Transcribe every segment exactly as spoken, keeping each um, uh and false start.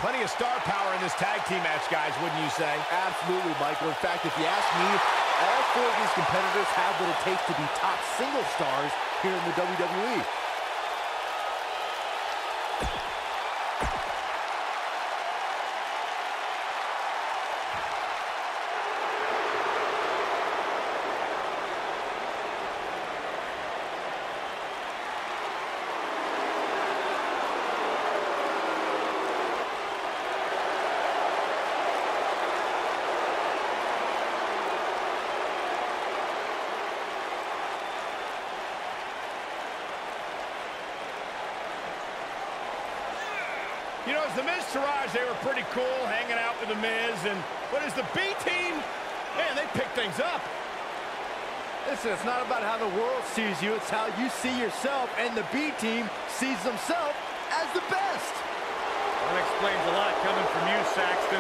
Plenty of star power in this tag team match, guys, wouldn't you say? Absolutely, Michael. In fact, if you ask me, all four of these competitors have what it takes to be top single stars here in the W W E. You know, as the Miz Taraj, they were pretty cool hanging out with the Miz, and what is the B-team? Man, they pick things up. Listen, it's not about how the world sees you, it's how you see yourself, and the B-team sees themselves as the best. That explains a lot coming from you, Saxton.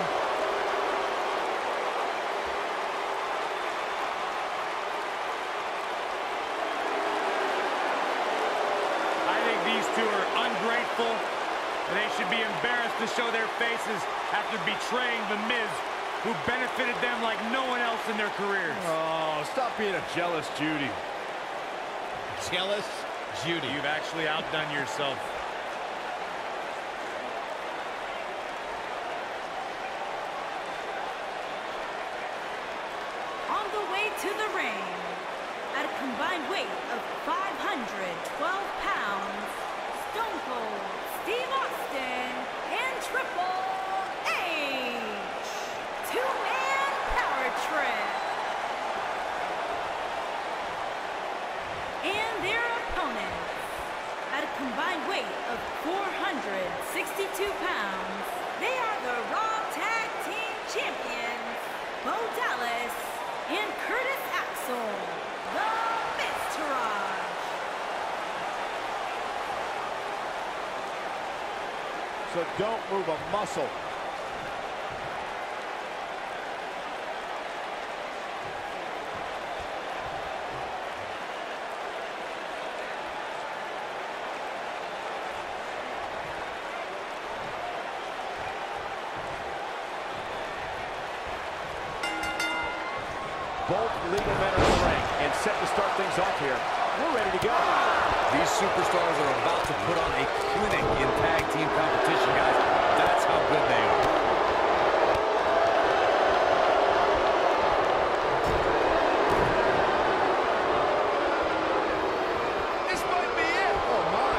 I think these two are ungrateful. They should be embarrassed to show their faces after betraying the Miz, who benefited them like no one else in their careers. Oh, stop being a jealous Judy. Jealous Judy. You've actually outdone yourself. On the way to the ring, at a combined weight of five hundred twelve pounds, Stone Cold Steve Austin and Triple H. Two-man power trip. And their opponents, at a combined weight of four hundred sixty-two pounds, they are the Raw Tag Team Champions, Bo Dallas and Curtis Axel, the Miz Taraj. So don't move a muscle. Both legal men are in the ring and set to start things off here. We're ready to go. These superstars are about to put on a clinic in tag team competition, guys. That's how good they are. This might be it. Oh, my.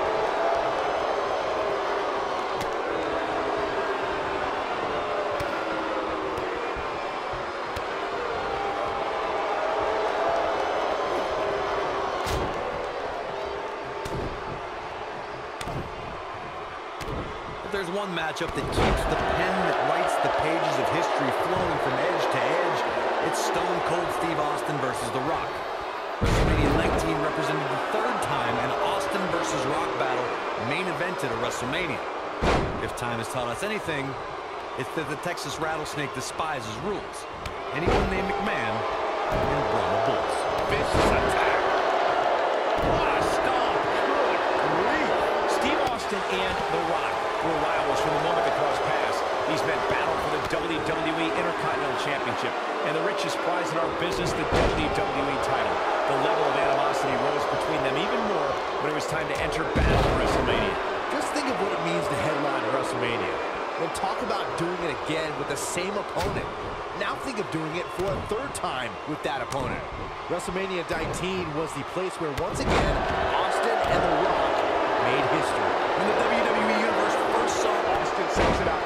If there's one matchup that keeps the pen that writes the pages of history flowing from edge to edge, it's Stone Cold Steve Austin versus The Rock. WrestleMania nineteen represented the third time an Austin versus Rock battle main evented a WrestleMania. If time has taught us anything, it's that the Texas Rattlesnake despises rules. Anyone named McMahon and Brahma Bulls. Vicious attack. What a stomp. Good grief. Steve Austin and The Rock were rivals from the moment they crossed paths. These men battled for the W W E Intercontinental Championship and the richest prize in our business, the W W E title. The level of animosity rose between them even more when it was time to enter battle at WrestleMania. Just think of what it means to headline WrestleMania. Then talk about doing it again with the same opponent. Now think of doing it for a third time with that opponent. WrestleMania nineteen was the place where, once again, Austin and The Rock made history. When the W W E Universe first saw Austin sends it out.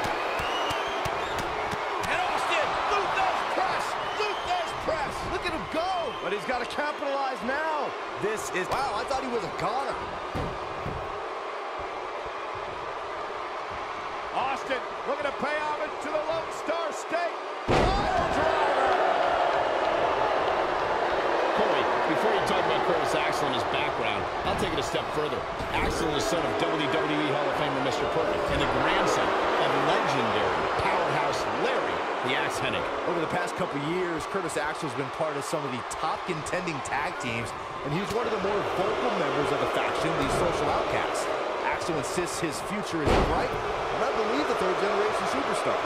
And Austin, Luther's press, Luther's press. Look at him go! But he's got to capitalize now. this is... Wow, I thought he was a goner. Austin looking to pay homage to the Lone Star State. Pile driver. Corey, before you talk about Curtis Axel and his background, I'll take it a step further. Axel is the son of W W E Hall of Famer Mister Perfect and the grandson of legendary powerhouse Larry the Axe Hennig. Over the past couple years, Curtis Axel's been part of some of the top contending tag teams, and he's one of the more vocal members of the faction, the Social Outcasts. Axel also insists his future is bright, and I believe the third generation superstar.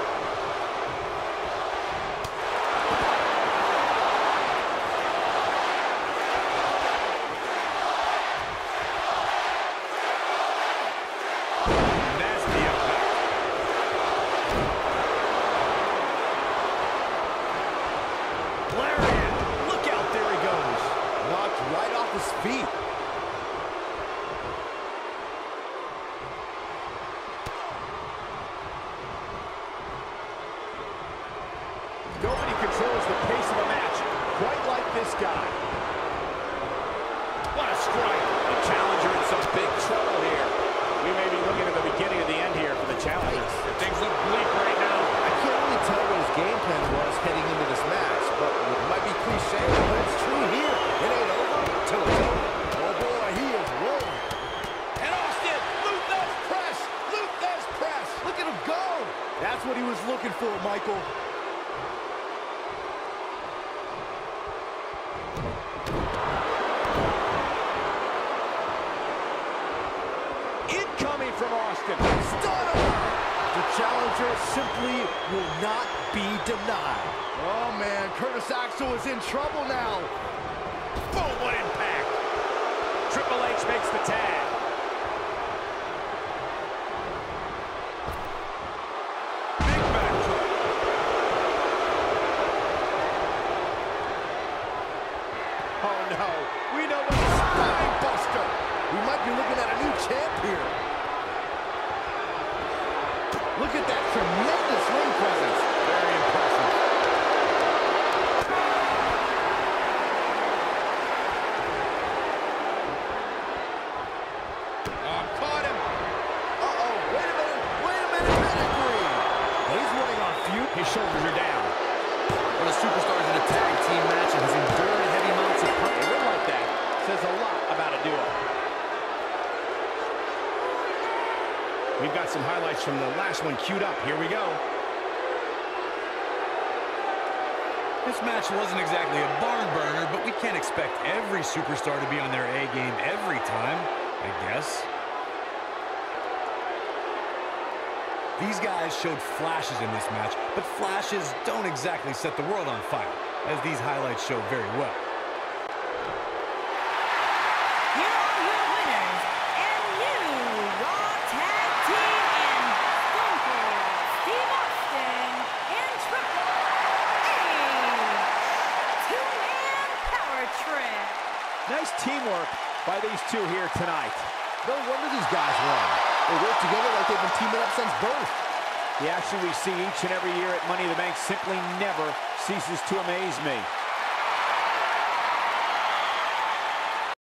Feet. Nobody controls the pace of a match quite like this guy. What a strike. The challenger in some big trouble here. We may be looking at the beginning of the end here for the challenger. Things look bleak right now. I can't really tell what his game plan was heading into this match, but it might be cliche, but it's true here. It ain't over till it's over. Oh boy, he is rolling. And Austin, Luthez press, Luthez press. Look at him go. That's what he was looking for, Michael. Incoming from Austin. Stunner. The challenger simply will not be denied. Oh man, Curtis Axel is in trouble now. Boom, what impact. Triple H makes the tag. Big backdrop. Oh no, we know what a spine buster. We might be looking at a new champ here. Look at that tremendous ring presence. Very impressive. Oh, caught him. Uh-oh, wait a minute, wait a minute, pedigree. He's running on few. His shoulders are down. Well, the superstars in a tag team match and has endured heavy amounts of A win like that says a lot about a duo. We've got some highlights from the last one queued up. Here we go. This match wasn't exactly a barn burner, but we can't expect every superstar to be on their A game every time, I guess. These guys showed flashes in this match, but flashes don't exactly set the world on fire, as these highlights show very well. Here are your winners and new Raw Tag Team and Stone Cold Steve Austin and Triple H. Two-man power trip. Nice teamwork by these two here tonight. No wonder these guys won. They work together like they've been teaming up since birth. The action we see each and every year at Money in the Bank simply never ceases to amaze me.